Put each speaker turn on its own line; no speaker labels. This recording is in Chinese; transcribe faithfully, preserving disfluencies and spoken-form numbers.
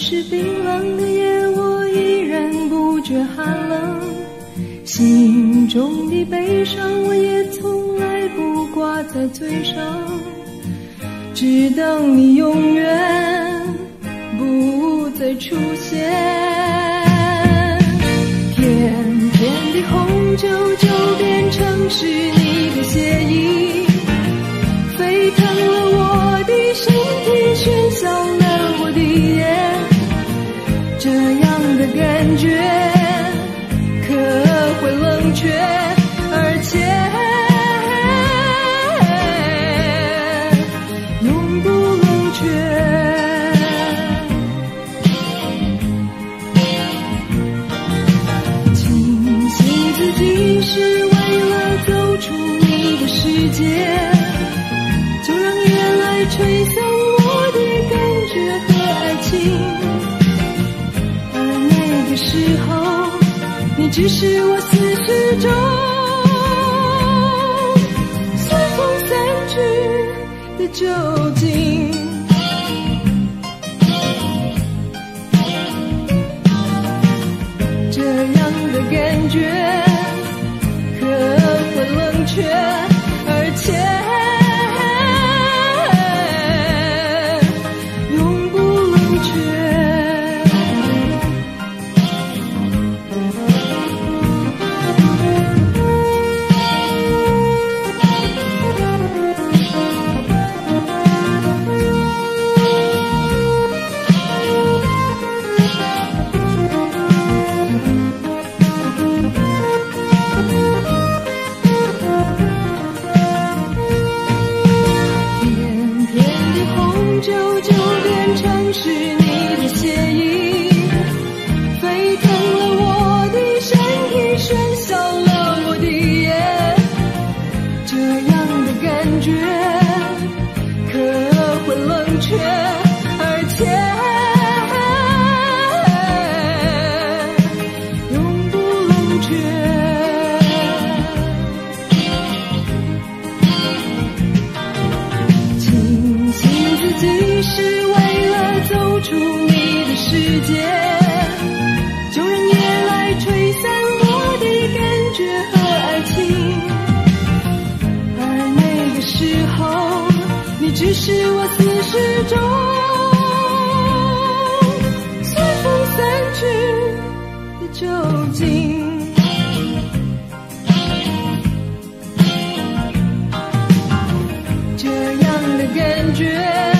是冰冷的夜，我依然不觉寒冷。心中的悲伤，我也从来不挂在嘴上，只等你永远不再出现。甜甜的红酒就变成是你的血液，沸腾了我的身体，喧嚣了我的眼，这样的感觉可会冷却，而且永不冷却。庆幸自己是为了走出你的世界，就让夜来吹散我的感觉和爱情，而那个时候你只是我思绪中随风散去的酒精。这样的感觉可会冷却，而且永不冷却。酒就变成是你的血液，沸腾了我的身体，喧嚣了我的眼，这样的感觉可会冷却，而且永不冷却。自己是为了走出你的世界，就让夜来吹散我的感觉和爱情，而那个时候你只是我思绪中随风散去的酒精。这样的感觉